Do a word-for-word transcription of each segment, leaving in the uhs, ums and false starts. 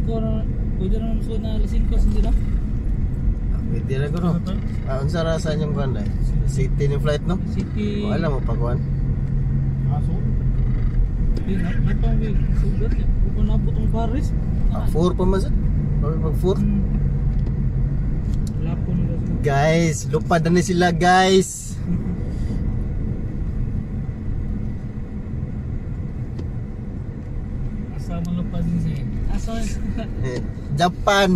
Singko na, pwede na naman na singko hindi na? Pwede na ko no. Ah, unsa ra sa inyong kuan dai? City ni flight no? City. Wala mo pa kuan. Aso? Hindi na, na pang wig. Sugat niya. Kung nabot ang Paris. Ah, four pa man sad. Or mag four. Hmm. Wala po nila. Guys, lupad na ni sila guys. Asa man lupad din siya. Asa Eh, Japan.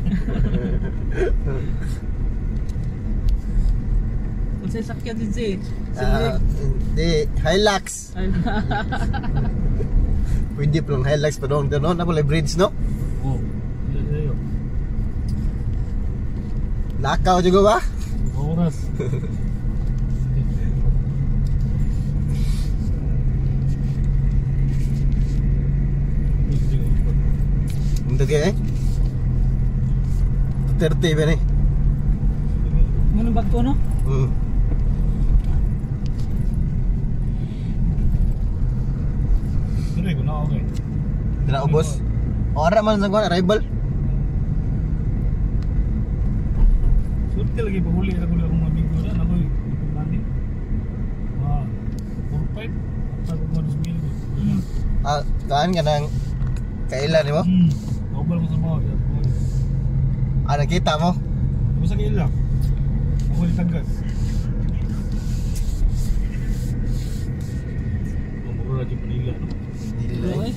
kung sa'yo sakyan din siya. Ah, hindi, Hilux. Pwede pa lang Hilux pa doon. Doon na pala bridge no? Oo. Wala sa'yo. Lakaw juga ba? Oras. Untuk eh? thirty ba ni? Ngunong bag ko no? Hmm. Tuloy ko na ako eh. Tidak ubos. Orang man sa kuan arrival. Surti lagi bahuli aku lihat rumah minggu dah, aku ikut nanti. Wah, four five, aku mau sembilan. Ah, kan kanang kailan ni mo? Hmm, double ko sa mga. Ah, nakita mo? Basta kailan? Ako ditanggal. Nomor lagi penila, no? Nilai.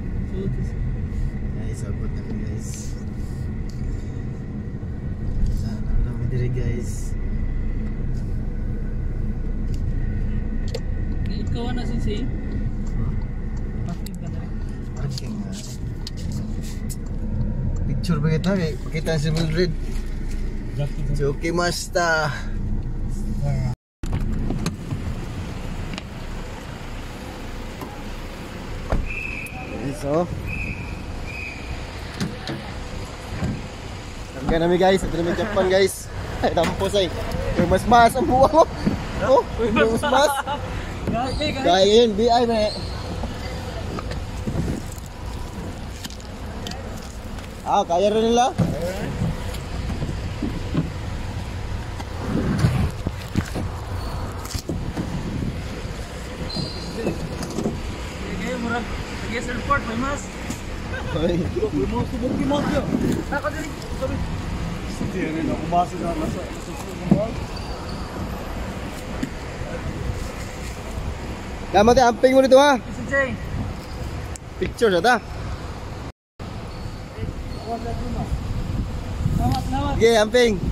Guys, abot na kami guys. Sana kami diri guys. Ikaw na sisi. Parking ka na rin. Parking na. Picture ba kita? Kaya pakita si Mildred. Joki Masta. So Sampai namin guys, ito namin Japan guys. Ay, tampos ay. Yung mas mas ang buwa ko. Oh, yung mas mas. Kaya yun, B I ba. Ah, kaya rin nila. Kaya murag, sige sa airport, may mas. Ay, May mas, subog yung mas yun. Ako din, sabi. hindi rin ako basa na nasa susunod. Damat eh, amping mo dito ha. Si Jay. Picture na ta. Salamat, salamat. Sige, amping.